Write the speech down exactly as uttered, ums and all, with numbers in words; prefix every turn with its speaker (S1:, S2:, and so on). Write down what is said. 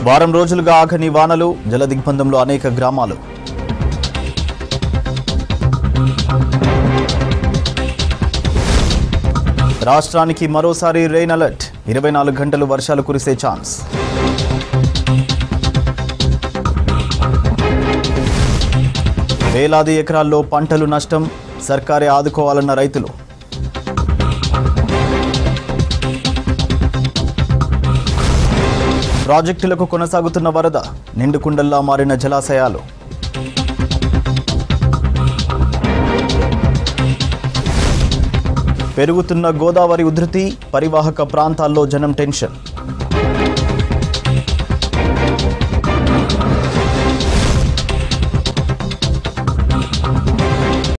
S1: వారం రోజులుగా ఆగని వానలు, జలదిగ్బంధంలో అనేక గ్రామాలు. రాష్ట్రానికి మరోసారి రెయిన్ అలర్ట్, ఇరవై నాలుగు గంటలు వర్షాలు కురిసే ఛాన్స్. వేలాది ఎకరాల్లో పంటలు నష్టం, సర్కారే ఆదుకోవాలన్న రైతులు. ప్రాజెక్టులకు కొనసాగుతున్న వరద, నిండుకుండల్లా మారిన జలాశయాలు. పెరుగుతున్న గోదావరి ఉధృతి, పరివాహక ప్రాంతాల్లో జనం టెన్షన్.